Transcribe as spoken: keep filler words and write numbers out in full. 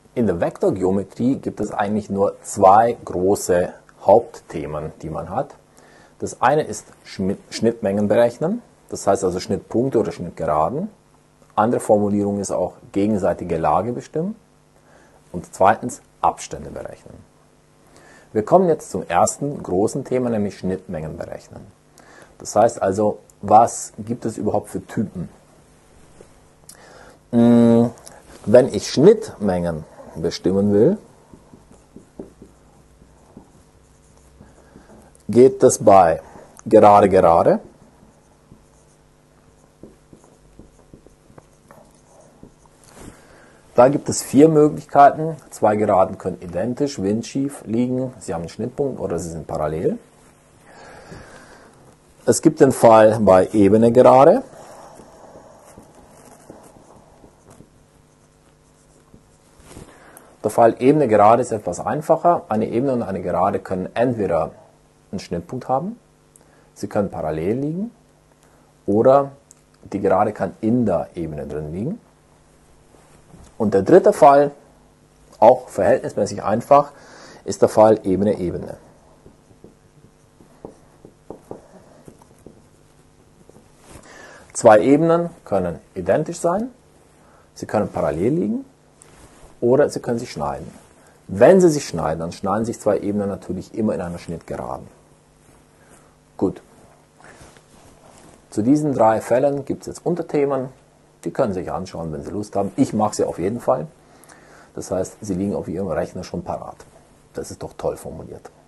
In der Vektorgeometrie gibt es eigentlich nur zwei große Hauptthemen, die man hat. Das eine ist Schnittmengen berechnen, das heißt also Schnittpunkte oder Schnittgeraden. Andere Formulierung ist auch gegenseitige Lage bestimmen. Und zweitens Abstände berechnen. Wir kommen jetzt zum ersten großen Thema, nämlich Schnittmengen berechnen. Das heißt also, was gibt es überhaupt für Typen? Wenn ich Schnittmengen bestimmen will, geht das bei gerade gerade, da gibt es vier Möglichkeiten. Zwei Geraden können identisch, windschief liegen, sie haben einen Schnittpunkt oder sie sind parallel. Es gibt den Fall bei ebene Gerade. Der Fall ebene Gerade ist etwas einfacher. Eine Ebene und eine Gerade können entweder einen Schnittpunkt haben, sie können parallel liegen oder die Gerade kann in der Ebene drin liegen. Und der dritte Fall, auch verhältnismäßig einfach, ist der Fall Ebene-Ebene. Zwei Ebenen können identisch sein, sie können parallel liegen oder sie können sich schneiden. Wenn sie sich schneiden, dann schneiden sich zwei Ebenen natürlich immer in einer Schnittgeraden. Gut. Zu diesen drei Fällen gibt es jetzt Unterthemen. Die können Sie sich anschauen, wenn Sie Lust haben. Ich mache sie auf jeden Fall. Das heißt, sie liegen auf Ihrem Rechner schon parat. Das ist doch toll formuliert.